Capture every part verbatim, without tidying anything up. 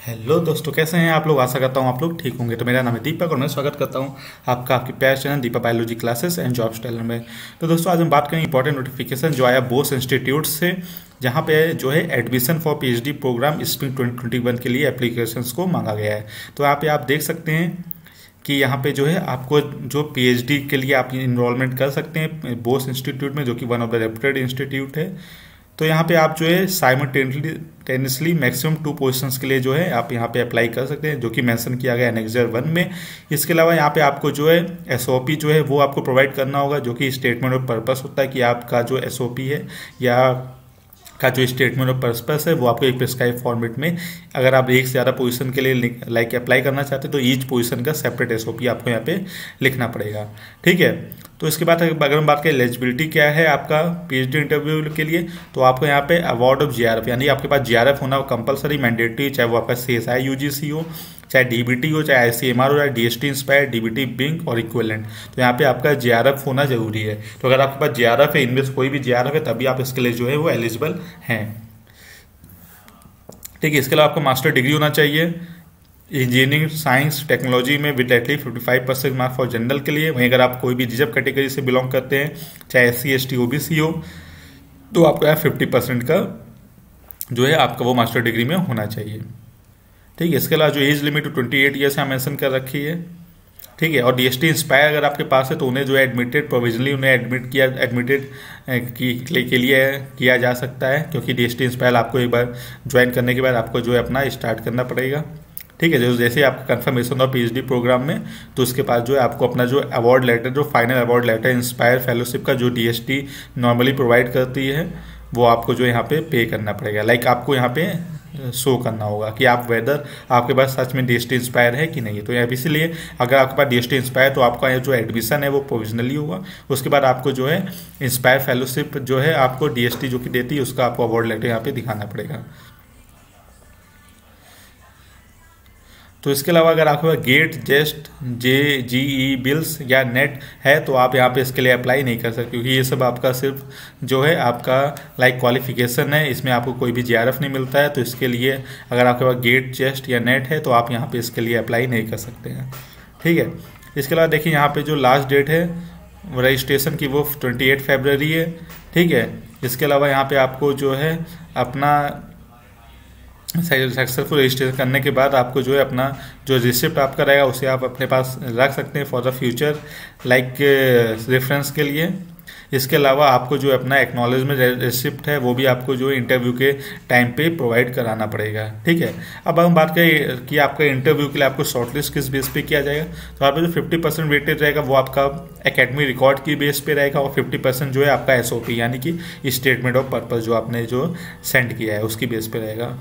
Hello दोस्तों, कैसे हैं आप लोग। आशा करता हूँ आप लोग ठीक होंगे। तो मेरा नाम है दीपक और मैं स्वागत करता हूँ आपका आपके प्यार channel Deepak biology classes and job styler में। तो दोस्तों आज हम बात करेंगे इंपॉर्टेंट नोटिफिकेशन जो आया बोस इंस्टीट्यूट से, जहाँ पे जो है admission for PhD programme spring twenty twenty one के लिए एप्लीकेशंस को मांगा गया है। तो यहाँ पे आप देख सकते हैं कि यहाँ पे जो है आपको जो पीएचडी के लिए आप इनरोलमेंट कर सकते हैं बोस इंस्टीट्यूट में, जो कि one of the reputed institute है। तो यहाँ पे आप जो है साइमल्टेनियसली मैक्सिमम टू पोजीशंस के लिए जो है आप यहाँ पे अप्लाई कर सकते हैं, जो कि मेंशन किया गया एनेक्सर वन में। इसके अलावा यहाँ पे आपको जो है एसओपी जो है वो आपको प्रोवाइड करना होगा, जो कि स्टेटमेंट ऑफ पर्पस होता है कि आपका जो एसओपी है या का जो स्टेटमेंट ऑफ पर्पस है वो आपको एक प्रिस्क्राइब फॉर्मेट में, अगर आप एक से ज़्यादा पोजीशन के लिए लाइक अप्लाई करना चाहते हैं तो ईच पोजीशन का सेपरेट एसओपी आपको यहाँ पे लिखना पड़ेगा। ठीक है। तो इसके बाद अगर हम बात करें एलिजिबिलिटी क्या है आपका पीएचडी इंटरव्यू के लिए, तो आपको यहाँ पे अवार्ड ऑफ जीआरएफ, यानी आपके पास जीआरएफ होना कंपलसरी मैंडेटरी, चाहे वो आपका सीएसआई यूजीसी हो, चाहे डीबीटी हो, चाहे आईसीएमआर हो, चाहे डीएसटी इंस्पायर, डीबीटी बिंग और इक्विवेलेंट। तो यहाँ पे आपका जीआरएफ होना जरूरी है। तो अगर आपके पास जीआरएफ है, इनमें से कोई भी जीआरएफ है, तभी आप इसके लिए जो है वो एलिजिबल हैं। ठीक है। इसके अलावा आपको मास्टर डिग्री होना चाहिए इंजीनियरिंग साइंस टेक्नोलॉजी में with at least fifty five percent marks for general के लिए। वहीं अगर आप कोई भी रिजर्व कैटेगरी से बिलोंग करते हैं, चाहे S C S T O B C हो, तो आपको यहाँ फिफ्टी परसेंट का जो है आपका वो मास्टर डिग्री में होना चाहिए। ठीक है। इसके अलावा जो age limit twenty eight years यहाँ मेंशन कर रखी है। ठीक है। और डीएसटी इंस्पायर अगर आपके पास है तो उन्हें जो है एडमिटेड प्रोविजनली उन्हें एडमिट किया एडमिटेड की, के लिए किया जा सकता है, क्योंकि डीएसटी इंस्पायर आपको एक बार ज्वाइन करने के बाद आपको जो है अपना स्टार्ट करना पड़ेगा। ठीक है। जो जैसे आपका कंफर्मेशन और पीएचडी प्रोग्राम में, तो उसके पास जो है आपको अपना जो अवार्ड लेटर, जो final award letter inspire fellowship का जो डीएसटी नॉर्मली प्रोवाइड करती है, वो आपको जो यहाँ पे पे करना पड़ेगा। लाइक आपको यहाँ पे शो करना होगा कि आप वेदर आपके पास सच में डीएसटी इंस्पायर है कि नहीं है। तो यहाँ इसीलिए अगर आपके पास डीएसटी इंस्पायर तो आपका जो एडमिशन है वो प्रोविजनली होगा। उसके बाद आपको जो है इंस्पायर फेलोशिप जो है आपको डीएसटी जो कि देती है, उसका आपको अवार्ड लेटर यहाँ पे दिखाना पड़ेगा। तो इसके अलावा अगर आपके पास GATE JEST J G E BILS या नेट है तो आप यहाँ पे इसके लिए अप्लाई नहीं कर सकते, क्योंकि ये सब आपका सिर्फ जो है आपका लाइक क्वालिफिकेशन है, इसमें आपको कोई भी जीआरएफ नहीं मिलता है। तो इसके लिए अगर आपके पास गेट जेस्ट या नेट है तो आप यहाँ पे इसके लिए अप्लाई नहीं कर सकते हैं। ठीक है। इसके अलावा देखिए यहाँ पे जो लास्ट डेट है रजिस्ट्रेशन की वो ट्वेंटी एट फरवरी है। ठीक है। इसके अलावा यहाँ पे आपको जो है अपना सक्सेसफुल रजिस्ट्रेशन करने के बाद आपको जो है अपना जो रिसिप्ट आपका रहेगा उसे आप अपने पास रख सकते हैं for the future like reference के लिए। इसके अलावा आपको जो अपना एक्नॉलेजमेंट रिसिप्ट है वो भी आपको जो इंटरव्यू के टाइम पे प्रोवाइड कराना पड़ेगा। ठीक है। अब हम बात करें कि आपका इंटरव्यू के लिए आपको शॉर्टलिस्ट किस बेस पे किया जाएगा, तो आप जो फिफ्टी परसेंट वेटेज रहेगा वो आपका एकेडमिक रिकॉर्ड की बेस पे रहेगा, और फिफ्टी परसेंट जो है आपका एसओपी यानी कि स्टेटमेंट ऑफ पर्पस जो आपने जो सेंड किया है उसकी बेस पे रहेगा।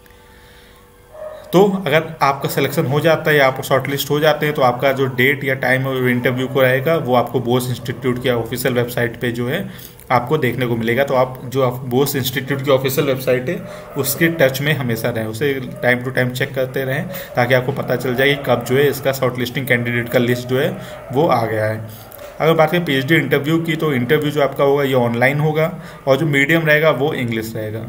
तो अगर आपका सिलेक्शन हो जाता है या आप शॉर्टलिस्ट हो जाते हैं तो आपका जो डेट या टाइम इंटरव्यू को रहेगा वो आपको बोस इंस्टीट्यूट की ऑफिशियल वेबसाइट पे जो है आपको देखने को मिलेगा। तो आप जो आप बोस इंस्टीट्यूट की ऑफिशियल वेबसाइट है उसके टच में हमेशा रहें, उसे टाइम टू टाइम चेक करते रहें, ताकि आपको पता चल जाए कि कब जो है इसका शॉर्टलिस्टिंग कैंडिडेट का लिस्ट जो है वो आ गया है। अगर बात करें पीएचडी इंटरव्यू की, तो इंटरव्यू जो आपका होगा ये ऑनलाइन होगा और जो मीडियम रहेगा वो इंग्लिश रहेगा।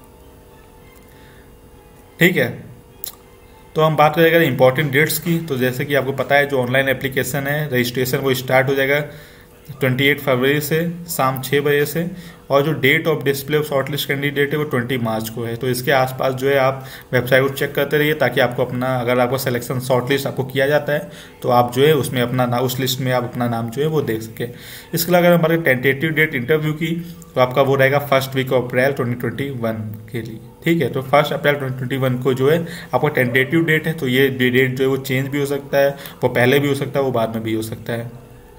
ठीक है। तो हम बात करेंगे इंपॉर्टेंट डेट्स की। तो जैसे कि आपको पता है जो ऑनलाइन एप्लीकेशन है रजिस्ट्रेशन वो स्टार्ट हो जाएगा अट्ठाईस फरवरी से शाम छः बजे से, और जो date of display of shortlist candidate है वो बीस मार्च को है। तो इसके आसपास जो है आप वेबसाइट को चेक करते रहिए, ताकि आपको अपना अगर आपको सिलेक्शन शॉर्टलिस्ट आपको किया जाता है तो आप जो है उसमें अपना ना उस लिस्ट में आप अपना नाम जो है वो देख सके। इसके अलावा अगर हमारे टेंटेटिव डेट इंटरव्यू की, तो आपका वो रहेगा first week of April twenty twenty one के लिए। ठीक है। तो first April twenty twenty one को जो है आपका टेंटेटिव डेट है, तो ये डेट जो है वो चेंज भी हो सकता है, वो पहले भी हो सकता है, वो बाद में भी हो सकता है।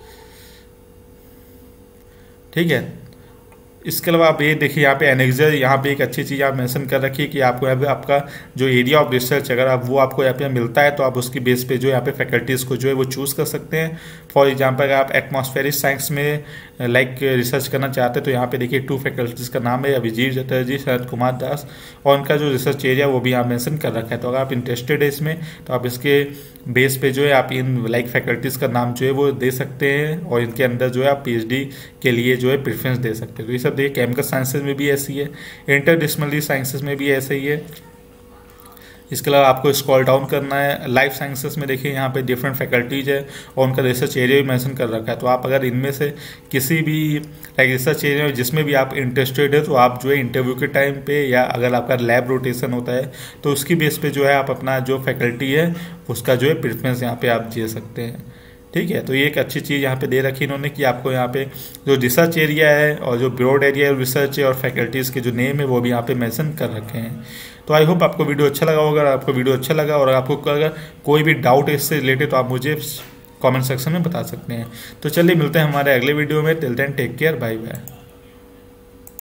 ठीक है। इसके अलावा आप ये देखिए यहाँ पे एनेक्सर, यहाँ पे एक अच्छी चीज़ आप मेंशन कर रखिए कि आपको यहाँ पे आपका जो एरिया ऑफ रिसर्च अगर आप वो आपको यहाँ पे मिलता है तो आप उसकी बेस पे जो यहाँ पे फैकल्टीज़ को जो है वो चूज़ कर सकते हैं। फॉर एग्जांपल अगर आप एटमॉस्फेरिक साइंस में लाइक रिसर्च करना चाहते हैं तो यहाँ पे देखिए टू फैकल्टीज़ का नाम है, अभिजीत चटर्जी, शरद कुमार दास, और उनका जो रिसर्च एरिया वो भी यहाँ मेंशन कर रखा है। तो अगर आप इंटरेस्टेड है इसमें तो आप इसके बेस पे जो है आप इन लाइक फैकल्टीज़ का नाम जो है वो दे सकते हैं, और इनके अंदर जो है आप पीएचडी के लिए जो है प्रेफरेंस दे सकते हैं। तो ये सब देखिए केमिकल साइंसेज में भी ऐसी है, इंटरडिसिप्लिनरी साइंसेज में भी ऐसे ही है। इसके अलावा आपको स्क्रॉल डाउन करना है। लाइफ साइंसेस में देखिए यहाँ पे डिफरेंट फैकल्टीज है और उनका रिसर्च एरिया भी मेंशन कर रखा है। तो आप अगर इनमें से किसी भी लाइक रिसर्च एरिया जिसमें भी आप इंटरेस्टेड है तो आप जो है इंटरव्यू के टाइम पे या अगर आपका लैब रोटेशन होता है तो उसकी बेस पे जो है आप अपना जो फैकल्टी है उसका जो है प्रेफरेंस यहाँ पे आप दे सकते हैं। ठीक है, तो ये एक अच्छी चीज़ यहाँ पे दे रखी इन्होंने कि आपको यहाँ पे जो रिसर्च एरिया है और जो ब्रॉड एरिया है रिसर्च है और फैकल्टीज़ के जो नेम है वो भी यहाँ पे मेंशन कर रखे हैं। तो आई होप आपको वीडियो अच्छा लगा होगा। अगर आपको वीडियो अच्छा लगा और आपको अगर कोई भी डाउट है इससे रिलेटेड तो आप मुझे कमेंट सेक्शन में बता सकते हैं। तो चलिए मिलते हैं हमारे अगले वीडियो में। Till then take care, bye bye.